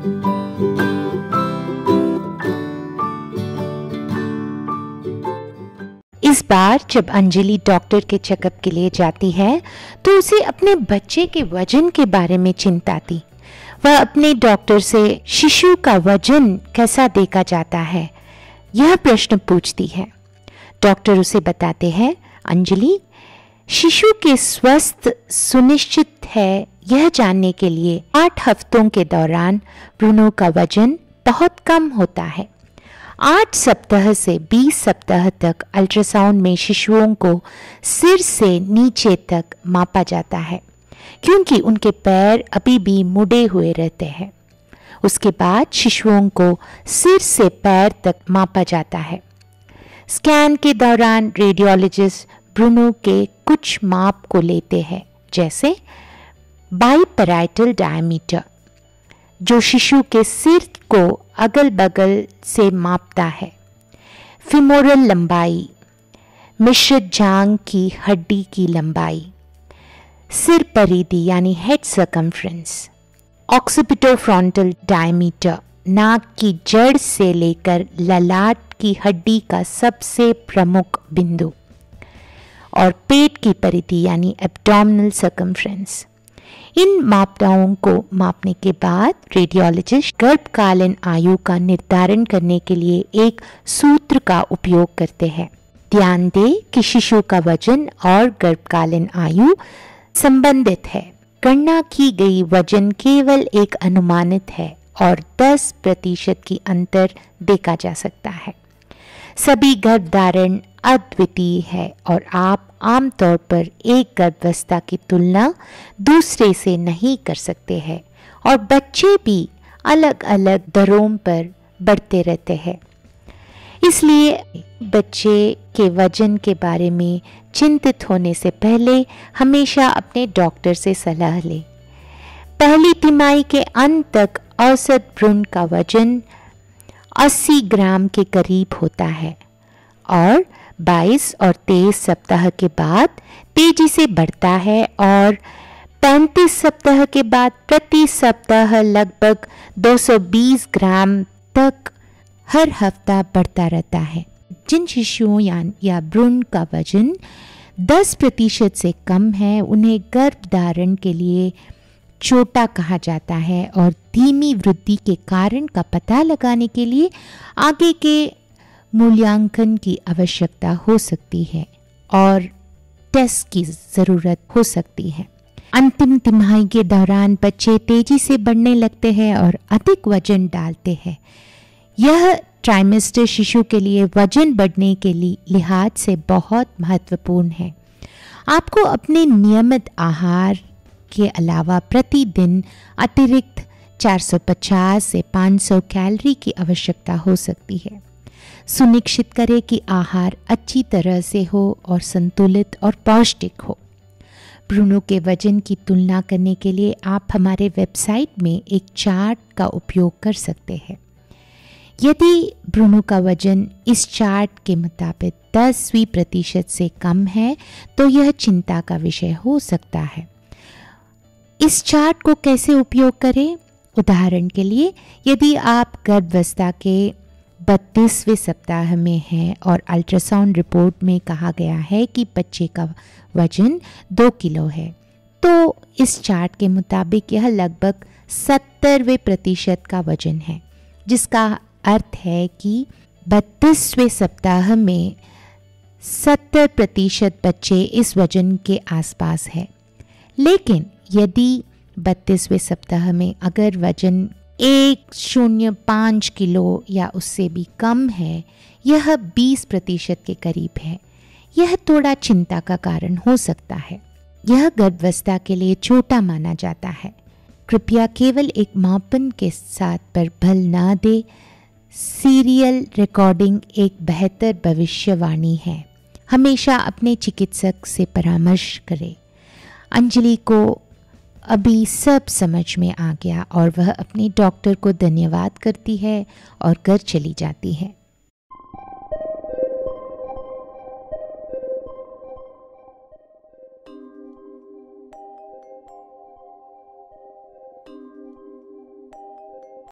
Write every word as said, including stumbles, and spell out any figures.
इस बार जब अंजलि डॉक्टर के चेकअप के लिए जाती है तो उसे अपने बच्चे के वजन के बारे में चिंता थी। वह अपने डॉक्टर से शिशु का वजन कैसा देखा जाता है यह प्रश्न पूछती है। डॉक्टर उसे बताते हैं, अंजलि, शिशु के स्वस्थ सुनिश्चित है यह जानने के लिए आठ हफ्तों के दौरान भ्रूणों का वजन बहुत कम होता है। आठ सप्ताह से बीस सप्ताह तक अल्ट्रासाउंड में शिशुओं को सिर से नीचे तक मापा जाता है क्योंकि उनके पैर अभी भी मुड़े हुए रहते हैं। उसके बाद शिशुओं को सिर से पैर तक मापा जाता है। स्कैन के दौरान रेडियोलॉजिस्ट भ्रूणों के कुछ माप को लेते हैं, जैसे बाइपैराइटल डायमीटर जो शिशु के सिर को अगल बगल से मापता है, फिमोरल लंबाई, मिश्रित जांघ की हड्डी की लंबाई, सिर परिधि यानी हेड सर्कम्फ्रेंस, ऑक्सीपिटोफ्रंटल डायमीटर नाक की जड़ से लेकर ललाट की हड्डी का सबसे प्रमुख बिंदु, और पेट की परिधि यानी एब्डोमिनल सर्कम्फ्रेंस। इन मापदंडों को मापने के बाद रेडियोलॉजिस्ट गर्भकालीन आयु का निर्धारण करने के लिए एक सूत्र का उपयोग करते हैं। ध्यान दें कि शिशु का वजन और गर्भकालीन आयु संबंधित है। गणना की गई वजन केवल एक अनुमानित है और दस प्रतिशत की अंतर देखा जा सकता है। सभी गर्भधारण अद्वितीय है और आप आमतौर पर एक गर्भावस्था की तुलना दूसरे से नहीं कर सकते हैं और बच्चे भी अलग अलग दरों पर बढ़ते रहते हैं। इसलिए बच्चे के वजन के बारे में चिंतित होने से पहले हमेशा अपने डॉक्टर से सलाह लें। पहली तिमाही के अंत तक औसत भ्रूण का वजन अस्सी ग्राम के करीब होता है और बाईस और तेईस सप्ताह के बाद तेजी से बढ़ता है और पैंतीस सप्ताह के बाद प्रति सप्ताह लगभग दो सौ बीस ग्राम तक हर हफ्ता बढ़ता रहता है। जिन शिशुओं या, या भ्रूण का वजन दस प्रतिशत से कम है उन्हें गर्भधारण के लिए छोटा कहा जाता है और धीमी वृद्धि के कारण का पता लगाने के लिए आगे के मूल्यांकन की आवश्यकता हो सकती है और टेस्ट की ज़रूरत हो सकती है। अंतिम तिमाही के दौरान बच्चे तेजी से बढ़ने लगते हैं और अधिक वजन डालते हैं। यह ट्राइमेस्टर शिशु के लिए वजन बढ़ने के लिए लिहाज से बहुत महत्वपूर्ण है। आपको अपने नियमित आहार के अलावा प्रतिदिन अतिरिक्त चार सौ पचास से पाँच सौ कैलोरी की आवश्यकता हो सकती है। सुनिश्चित करें कि आहार अच्छी तरह से हो और संतुलित और पौष्टिक हो। भ्रूणों के वजन की तुलना करने के लिए आप हमारे वेबसाइट में एक चार्ट का उपयोग कर सकते हैं। यदि भ्रूणों का वजन इस चार्ट के मुताबिक दसवीं प्रतिशत से कम है तो यह चिंता का विषय हो सकता है। इस चार्ट को कैसे उपयोग करें? उदाहरण के लिए, यदि आप गर्भावस्था के बत्तीसवें सप्ताह में हैं और अल्ट्रासाउंड रिपोर्ट में कहा गया है कि बच्चे का वजन दो किलो है, तो इस चार्ट के मुताबिक यह लगभग सत्तरवें प्रतिशत का वजन है, जिसका अर्थ है कि बत्तीसवें सप्ताह में सत्तर प्रतिशत बच्चे इस वजन के आसपास है। लेकिन यदि बत्तीसवें सप्ताह में अगर वजन एक शून्य पाँच किलो या उससे भी कम है, यह बीस प्रतिशत के करीब है, यह थोड़ा चिंता का कारण हो सकता है। यह गर्भावस्था के लिए छोटा माना जाता है। कृपया केवल एक मापन के साथ बरबल ना दे। सीरियल रिकॉर्डिंग एक बेहतर भविष्यवाणी है। हमेशा अपने चिकित्सक से परामर्श करें। अंजलि को अभी सब समझ में आ गया और वह अपने डॉक्टर को धन्यवाद करती है और घर चली जाती है।